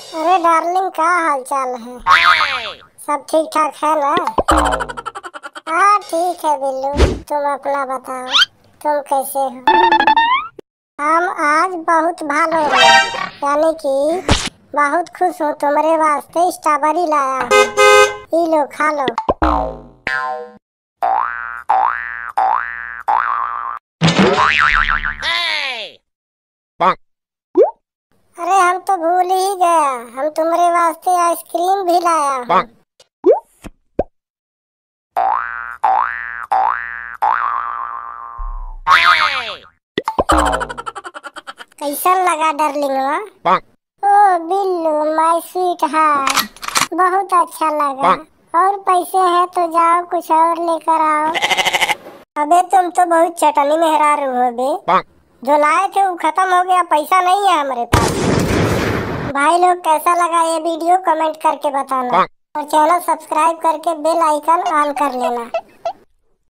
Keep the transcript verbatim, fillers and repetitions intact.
अरे डार्लिंग, क्या हाल चाल है? सब ठीक ठाक है ना? हाँ ठीक है बिल्लू, तुम अपना बताओ, तुम कैसे हो? हम आज बहुत भालो हैं, यानी कि बहुत खुश हूँ। तुम्हारे वास्ते स्ट्रॉबेरी लाया हूँ, ई लो खा लो। अरे हम तो भूल ही गया, हम तुम्हारे वास्ते आइसक्रीम भी लाया हूँ। कैसा लगा डार्लिंग? ओ बिल्लू माय स्वीट हार्ट, बहुत अच्छा लगा। और पैसे हैं तो जाओ कुछ और लेकर आओ। अबे तुम तो बहुत चटनी मेहरारू हो बे, जो लाए थे वो खत्म हो गया, पैसा नहीं है हमारे पास। भाई लोग कैसा लगा ये वीडियो कमेंट करके बताना, और चैनल सब्सक्राइब करके बेल आइकन ऑन कर लेना।